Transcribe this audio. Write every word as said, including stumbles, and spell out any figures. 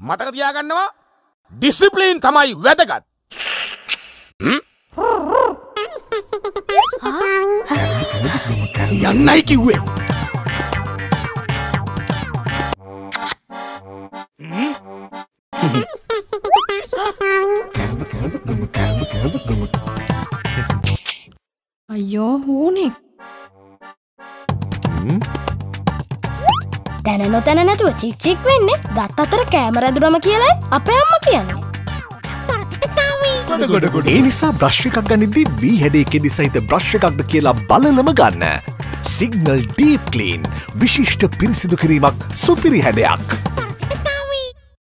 මතක තියාගන්නවා ඩිසිප්ලින් තමයි වැදගත්. යන්නයි කිව්වේ. අයියෝ හුනේ. දැන නොතැන නැතුව චික් චික් වෙන්නේ දත් අතර කැමරා දුරම කියලායි අපේ අම්මා කියන්නේ. ඒ නිසා බ්‍රෂ් එකක් ගනිද්දී වී හැඩේ කෙඩි සහිත බ්‍රෂ් එකක්ද කියලා බලලම ගන්න. සිග්නල් ඩීප් ක්ලීන් විශිෂ්ට පිරිසිදු කිරීමක් සුපිරි හැඩයක්.